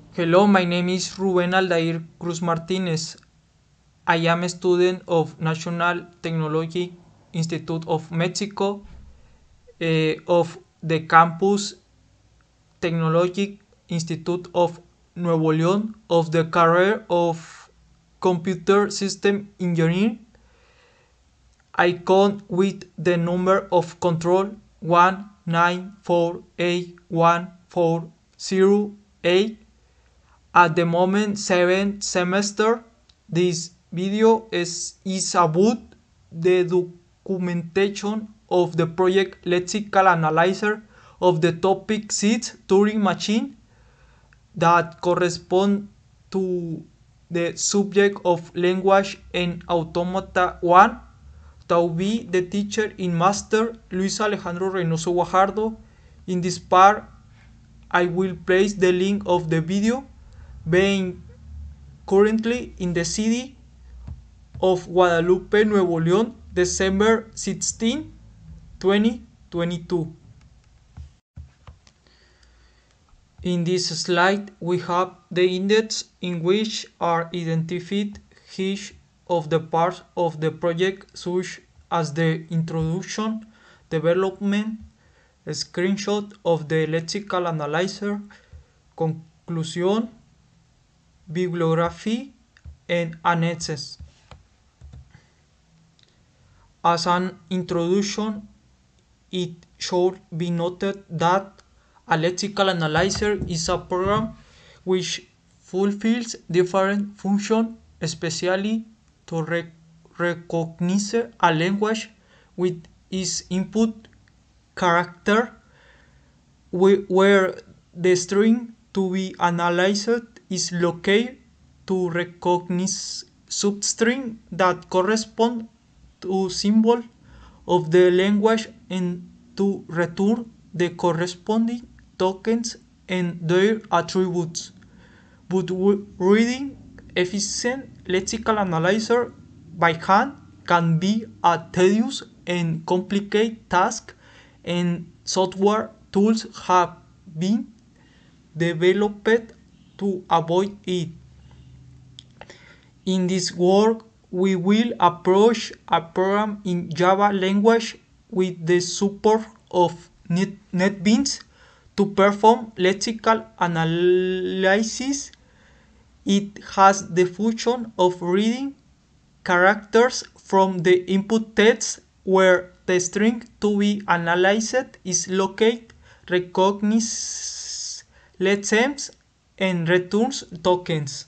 Hello, my name is Ruben Aldair Cruz Martinez. I am a student of National Technology Institute of Mexico, of the campus Technologic Institute of Nuevo León, of the career of Computer System Engineering. I count with the number of control 1948140A. At the moment, 7th semester. This video is about the documentation of the project lexical analyzer of the topic seeds Turing machine that correspond to the subject of language and automata 1. That will be the teacher in master Luis Alejandro Reynoso Guajardo. In this part, I will place the link of the video being currently in the city of Guadalupe, Nuevo León, December 16, 2022. In this slide, we have the index in which are identified each of the parts of the project, such as the introduction, development, a screenshot of the lexical analyzer, conclusion, bibliography, and annexes. As an introduction, it should be noted that a lexical analyzer is a program which fulfills different functions, especially to recognize a language with its input character, where the string to be analyzed is located, to recognize substring that correspond to symbol of the language, and to return the corresponding tokens and their attributes. But reading efficient lexical analyzer by hand can be a tedious and complicated task, and software tools have been developed to avoid it. In this work, we will approach a program in Java language with the support of NetBeans to perform lexical analysis. It has the function of reading characters from the input text, where the string to be analyzed is located, recognizes lexemes, and returns tokens.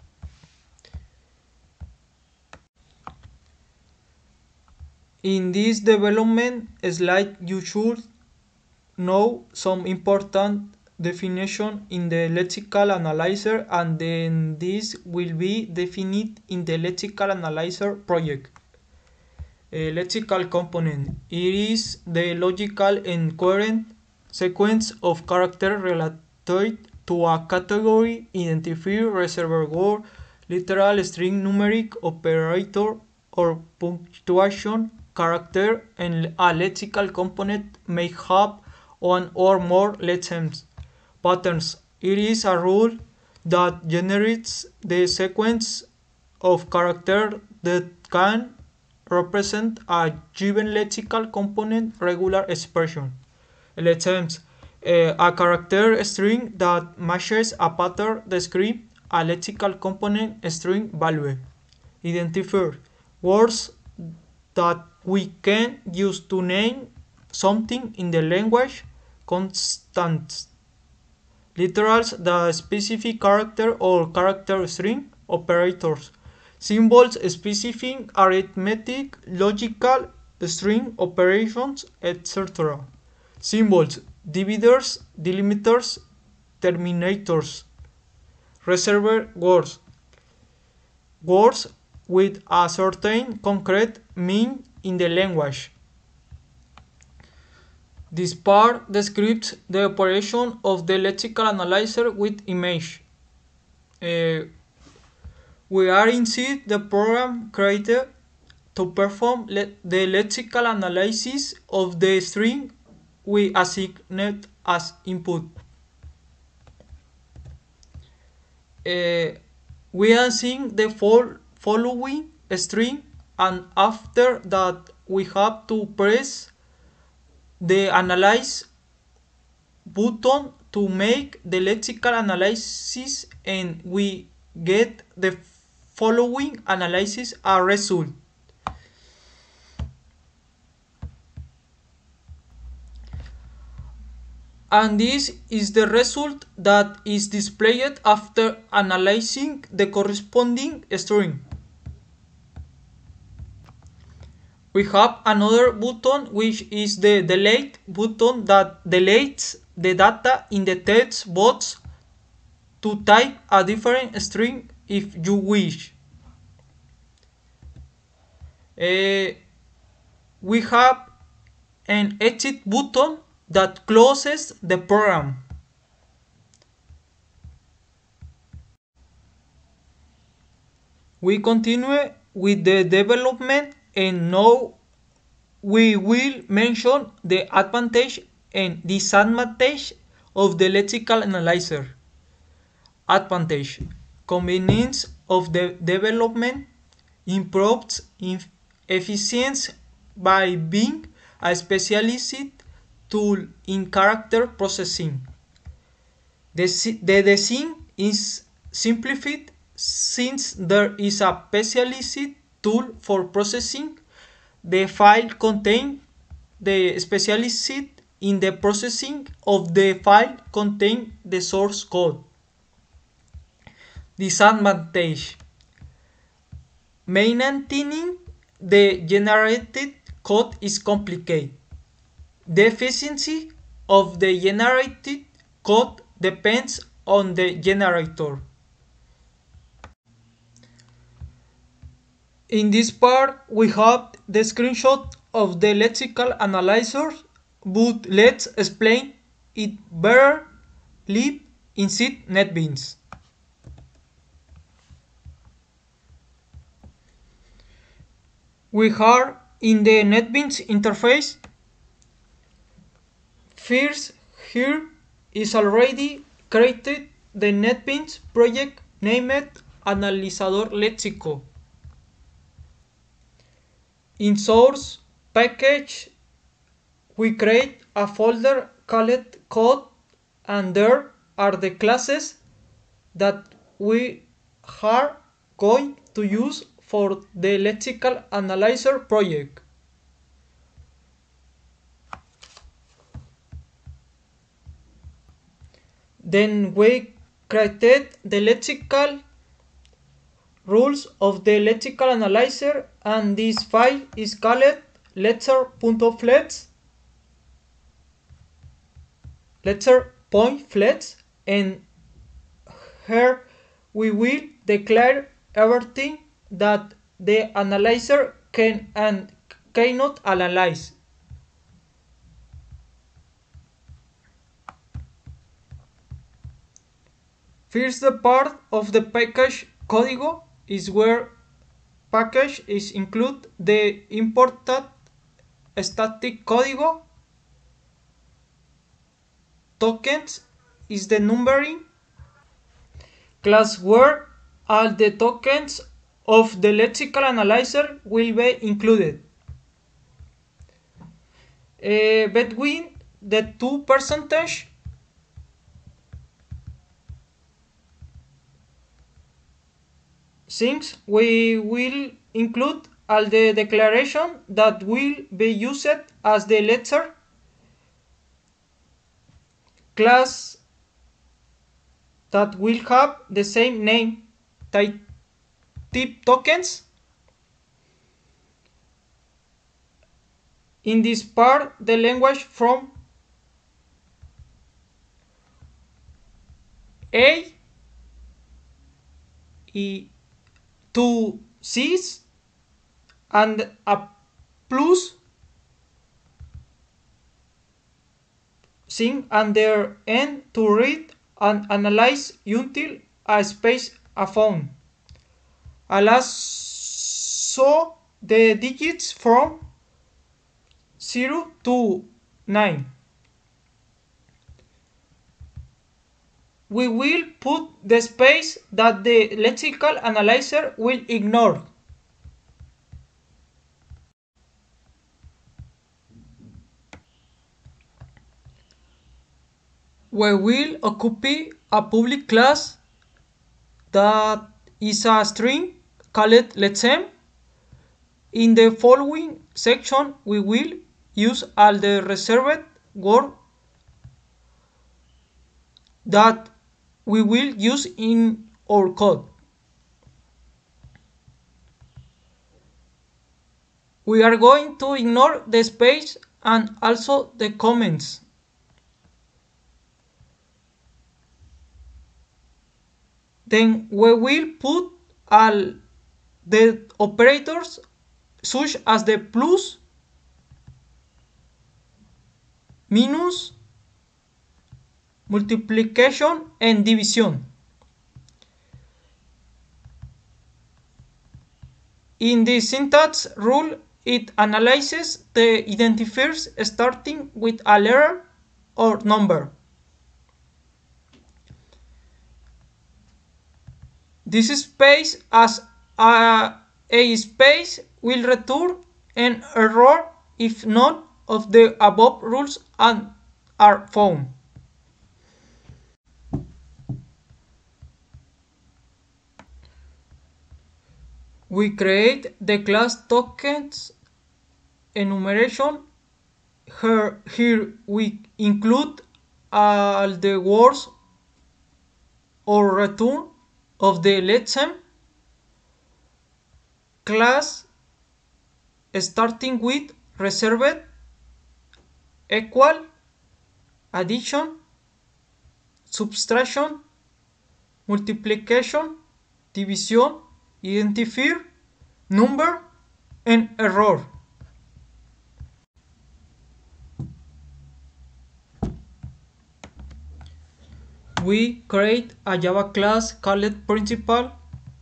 In this development slide, you should know some important definition in the lexical analyzer, and then this will be defined in the lexical analyzer project. A lexical component. It is the logical and coherent sequence of characters related to a category, identifier, reservoir, literal, string, numeric, operator, or punctuation character, and a lexical component may have one or more lexemes. Patterns. It is a rule that generates the sequence of characters that can represent a given lexical component regular expression. Lexemes. A character string that matches a pattern describes a lexical component string value. Identifier. Words that we can use to name something in the language. Constants. Literals, the specific character or character string. Operators. Symbols specifying arithmetic, logical, string operations, etc. Symbols, dividers, delimiters, terminators. Reservoir words. Words with a certain concrete meaning in the language. This part describes the operation of the lexical analyzer with image. We are inside the program created to perform the lexical analysis of the string we assigned as input. we are seeing the following string, and after that we have to press the analyze button to make the lexical analysis, and we get the following analysis a result. And this is the result that is displayed after analyzing the corresponding string. We have another button, which is the delete button, that deletes the data in the text box to type a different string if you wish. We have an exit button that closes the program. We continue with the development, and now we will mention the advantage and disadvantage of the lexical analyzer. Advantage: convenience of the development, improves efficiency by being a specialized tool in character processing. The design is simplified since there is a specialized tool for processing the file contained. The specialized in the processing of the file contain the source code. Disadvantage: maintaining the generated code is complicated. The efficiency of the generated code depends on the generator. In this part, we have the screenshot of the lexical analyzer, but let's explain it better live inside NetBeans. We are in the NetBeans interface. First, here is already created the NetBeans project named Analizador Léxico. In source package, we create a folder called code, and there are the classes that we are going to use for the lexical analyzer project. Then we created the lexical rules of the lexical analyzer, and this file is called lecture.flex, and here we will declare everything that the analyzer can and cannot analyze. First, the part of the package código is where package is include the imported static código. Tokens is the numbering class where all the tokens of the lexical analyzer will be included. Between the two percentage things, we will include all the declaration that will be used as the lecture class that will have the same name type tokens. In this part, the language from A to C and a plus thing under N to read and analyze until a space a phone. So the digits from 0 to 9. we will put the space that the lexical analyzer will ignore. We will occupy a public class that is a string called letsem. In the following section, we will use all the reserved words that we will use in our code. We are going to ignore the space and also the comments. Then we will put all the operators such as the plus, minus, multiplication, and division. In the syntax rule, it analyzes the identifiers starting with a letter or number. This space as a space will return an error if none of the above rules are found. We create the class tokens enumeration. Here we include all the words or return of the letsem class starting with reserved, equal, addition, subtraction, multiplication, division, identifier, number, and error. We create a Java class called principal.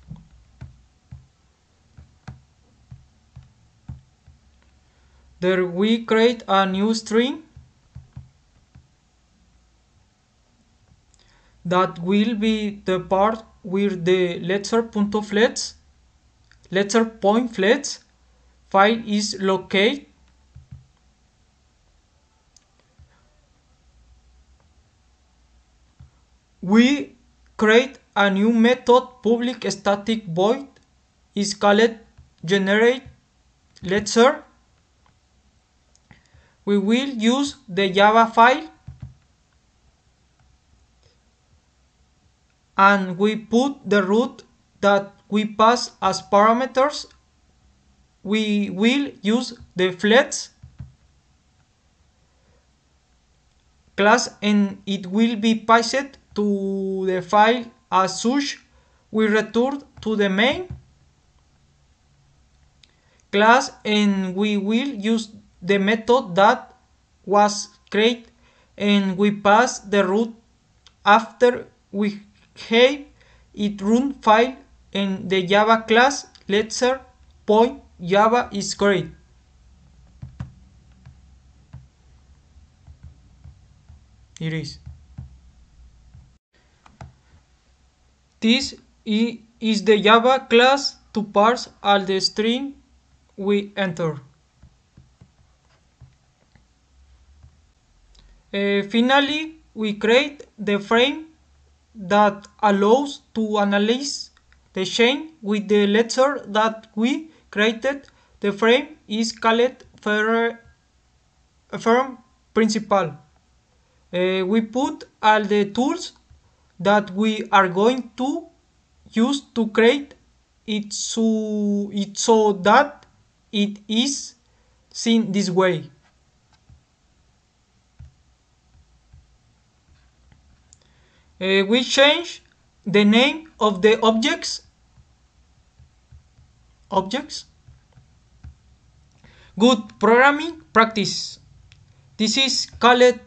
There we create a new string that will be the part where the letter.fletch file is located. We create a new method public static void is called generate letter. We will use the Java file and we put the root that we pass as parameters. We will use the fletch class and it will be passed to the file as such. We return to the main class and we will use the method that was created and we pass the root after we have it run file and the Java class letter.java is created. It is. This is the Java class to parse all the string we enter. Finally, we create the frame that allows to analyze the chain with the letter that we created. The frame is called firm principal. We put all the tools that we are going to use to create it so that it is seen this way. We change the name of the objects. Good programming practice. This is called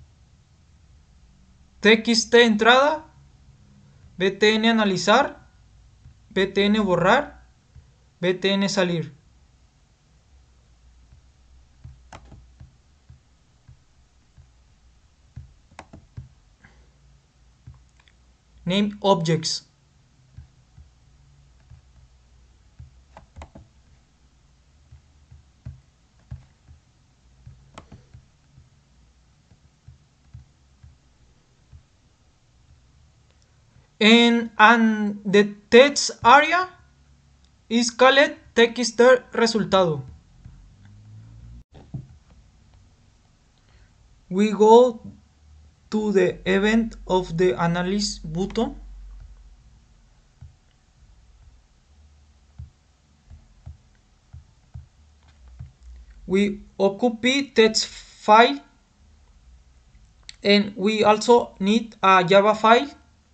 txt entrada, btn analizar, btn borrar, btn salir. name objects. And the text area is called text resultado. We go to the event of the analysis button. We occupy text file, and we also need a Java file,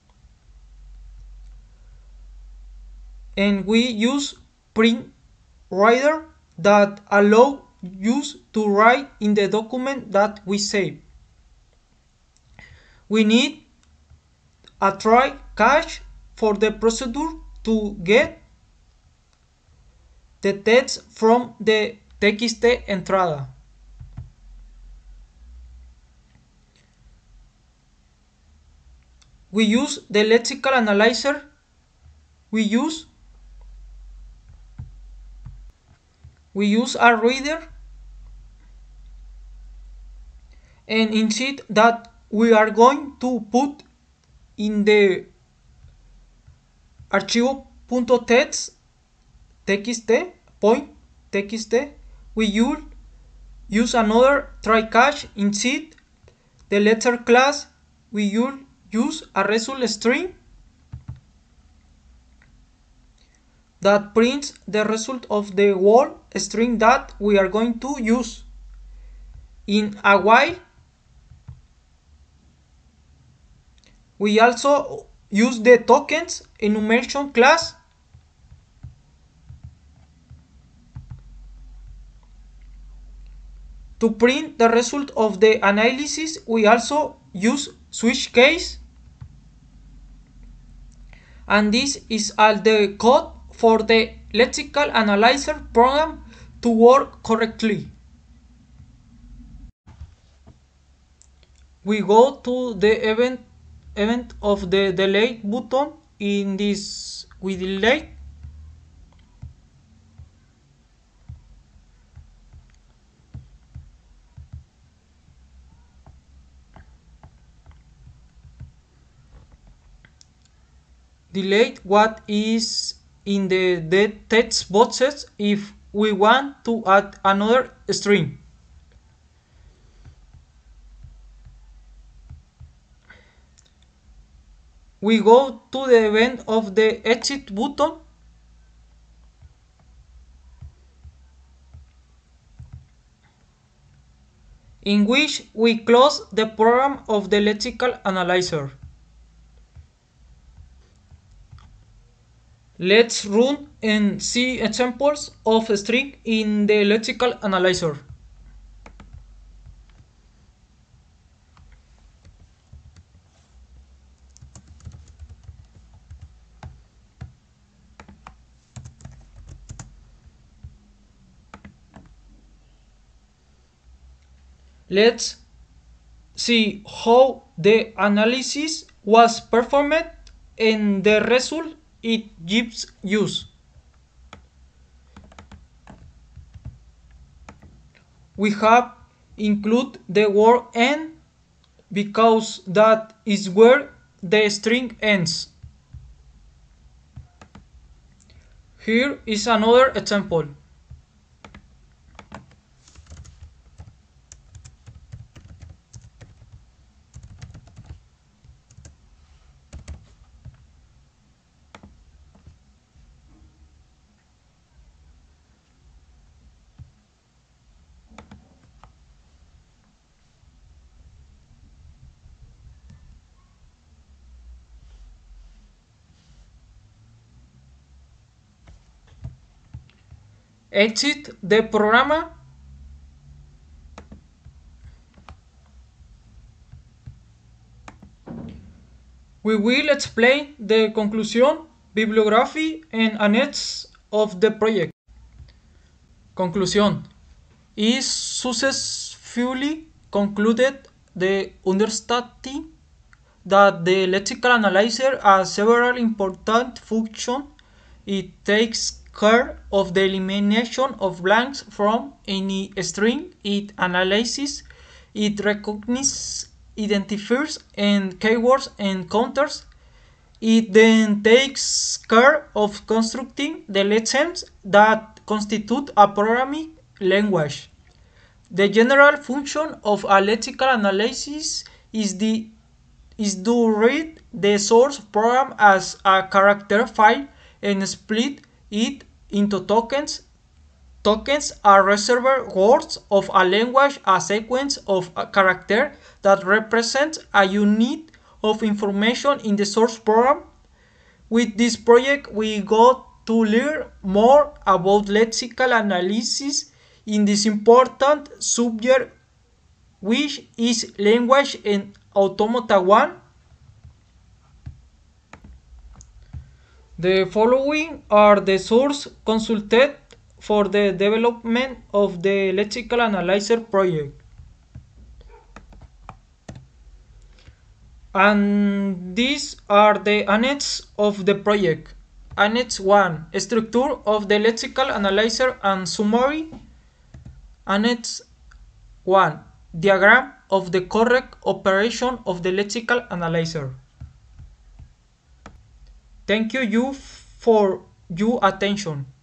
and we use print writer that allow use to write in the document that we save. We need a try catch for the procedure to get the text from the txt entrada. We use the lexical analyzer. We use a reader, and inside that we are going to put in the archivo.text point txt. We use another try catch inside the letter class. We use a result string that prints the result of the whole string that we are going to use. In a while, we also use the tokens enumeration class to print the result of the analysis. We also use switch case, and this is all the code for the lexical analyzer program to work correctly. We go to the event of the delete button. In this, we delete. Delete what is in the text boxes if we want to add another string. We go to the event of the exit button. In which we close the program of the lexical analyzer. Let's run and see examples of string in the lexical analyzer. Let's see how the analysis was performed and the result it gives us. We have included the word end because that is where the string ends. Here is another example. Exit the program. We will explain the conclusion, bibliography, and annex of the project. Conclusion is successfully concluded the understanding that the lexical analyzer has several important functions. It takes care of the elimination of blanks from any string it analyzes. It recognizes, identifiers, and keywords and counters. It then takes care of constructing the lessons that constitute a programming language. The general function of a lexical analysis is to read the source program as a character file and split it into tokens. Tokens are reserved words of a language, a sequence of a character that represents a unit of information in the source program. With this project, we got to learn more about lexical analysis in this important subject, which is language and automata 1. The following are the sources consulted for the development of the lexical analyzer project. And these are the annexes of the project. Annex 1, structure of the lexical analyzer and summary. Annex 1, diagram of the correct operation of the lexical analyzer. Thank you for your attention.